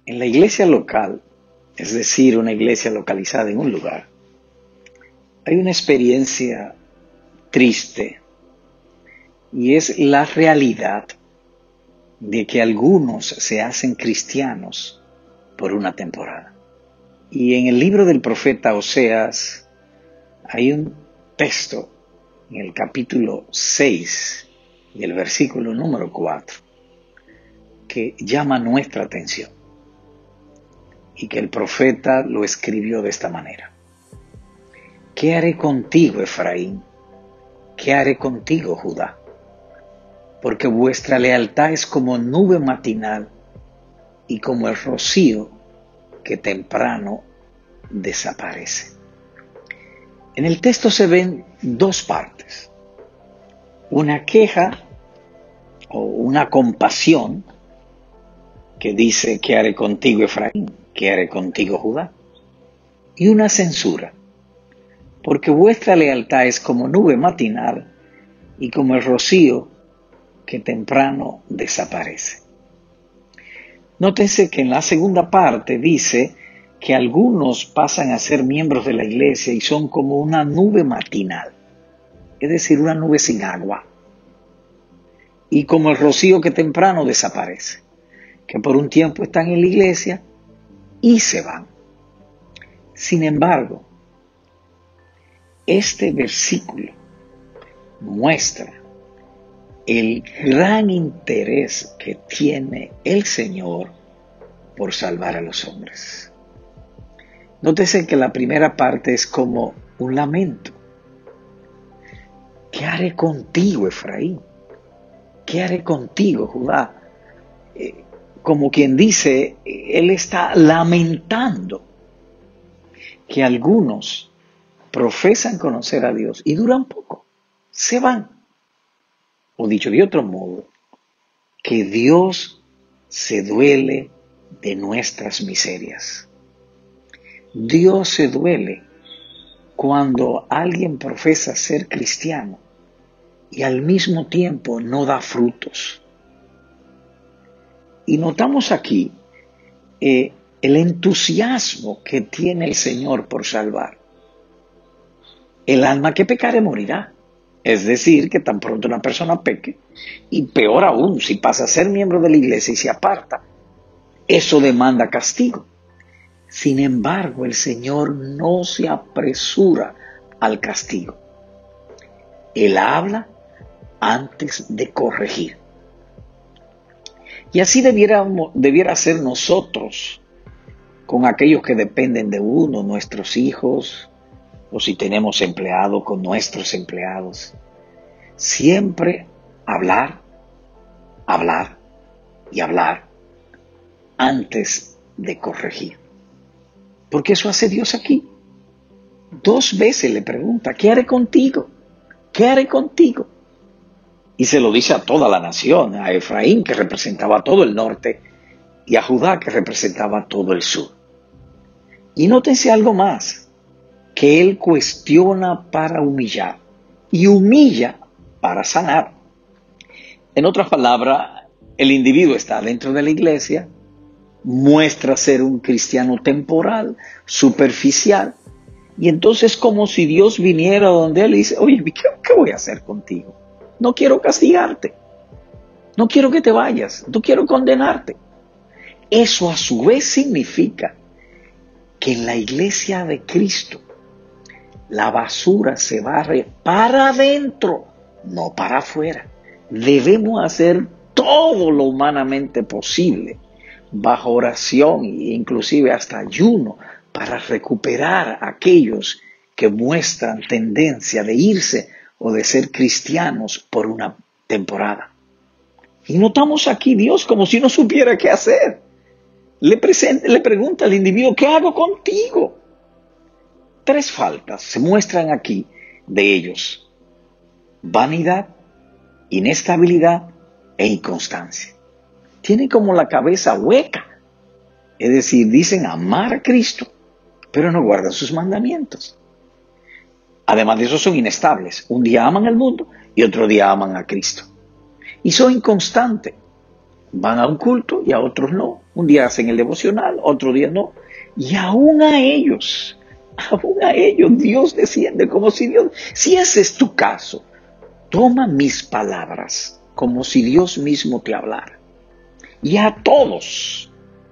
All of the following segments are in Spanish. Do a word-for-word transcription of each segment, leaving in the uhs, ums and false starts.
En la iglesia local, es decir, una iglesia localizada en un lugar, hay una experiencia triste y es la realidad de que algunos se hacen cristianos por una temporada. Y en el libro del profeta Oseas hay un texto en el capítulo seis y el versículo número cuatro que llama nuestra atención y que el profeta lo escribió de esta manera. ¿Qué haré contigo, Efraín? ¿Qué haré contigo, Judá? Porque vuestra lealtad es como nube matinal y como el rocío que temprano desaparece. En el texto se ven dos partes. Una queja o una compasión que dice, ¿qué haré contigo, Efraín? ¿Qué haré contigo, Judá? Y una censura, porque vuestra lealtad es como nube matinal y como el rocío que temprano desaparece. Nótense que en la segunda parte dice que algunos pasan a ser miembros de la iglesia y son como una nube matinal, es decir, una nube sin agua, y como el rocío que temprano desaparece, que por un tiempo están en la iglesia y se van. Sin embargo, este versículo muestra el gran interés que tiene el Señor por salvar a los hombres. Nótese que la primera parte es como un lamento. ¿Qué haré contigo, Efraín? ¿Qué haré contigo, Judá? Eh, como quien dice, él está lamentando que algunos profesan conocer a Dios y duran poco, se van. O dicho de otro modo, que Dios se duele de nuestras miserias. Dios se duele cuando alguien profesa ser cristiano y al mismo tiempo no da frutos. Y notamos aquí eh, el entusiasmo que tiene el Señor por salvar. El alma que pecare morirá. Es decir, que tan pronto una persona peque, y peor aún, si pasa a ser miembro de la iglesia y se aparta, eso demanda castigo. Sin embargo, el Señor no se apresura al castigo. Él habla antes de corregir. Y así debiera, debiera ser nosotros con aquellos que dependen de uno, nuestros hijos, o si tenemos empleados, con nuestros empleados. Siempre hablar, hablar y hablar antes de corregir. Porque eso hace Dios aquí. Dos veces le pregunta, ¿qué haré contigo? ¿Qué haré contigo? Y se lo dice a toda la nación, a Efraín, que representaba todo el norte, y a Judá, que representaba todo el sur. Y nótense algo más, que él cuestiona para humillar y humilla para sanar. En otras palabras, el individuo está dentro de la iglesia, muestra ser un cristiano temporal, superficial, y entonces como si Dios viniera donde él y dice, oye, ¿qué, ¿qué voy a hacer contigo? No quiero castigarte, no quiero que te vayas, no quiero condenarte. Eso a su vez significa que en la iglesia de Cristo la basura se barre para adentro, no para afuera. Debemos hacer todo lo humanamente posible, bajo oración e inclusive hasta ayuno, para recuperar a aquellos que muestran tendencia de irse o de ser cristianos por una temporada. Y notamos aquí Dios como si no supiera qué hacer. Le, presenta, le pregunta al individuo, ¿qué hago contigo? Tres faltas se muestran aquí de ellos: vanidad, inestabilidad e inconstancia. Tienen como la cabeza hueca, es decir, dicen amar a Cristo, pero no guardan sus mandamientos. Además de eso, son inestables. Un día aman al mundo y otro día aman a Cristo. Y son inconstantes. Van a un culto y a otros no. Un día hacen el devocional, otro día no. Y aún a ellos, aún a ellos, Dios desciende como si Dios, si ese es tu caso, toma mis palabras como si Dios mismo te hablara. Y a todos,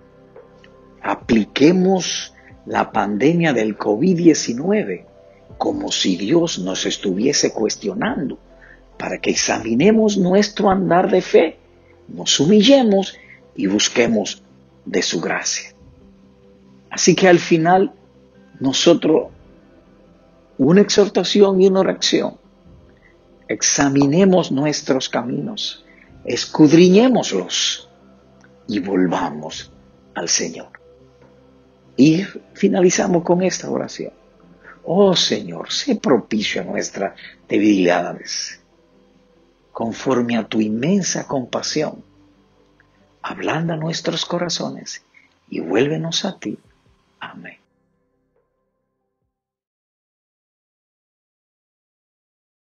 apliquemos la pandemia del COVID diecinueve como si Dios nos estuviese cuestionando, para que examinemos nuestro andar de fe, nos humillemos y busquemos de su gracia. Así que al final, nosotros, una exhortación y una oración, examinemos nuestros caminos, escudriñémoslos y volvamos al Señor. Y finalizamos con esta oración. Oh Señor, sé propicio a nuestras debilidades, conforme a tu inmensa compasión. Ablanda nuestros corazones y vuélvenos a ti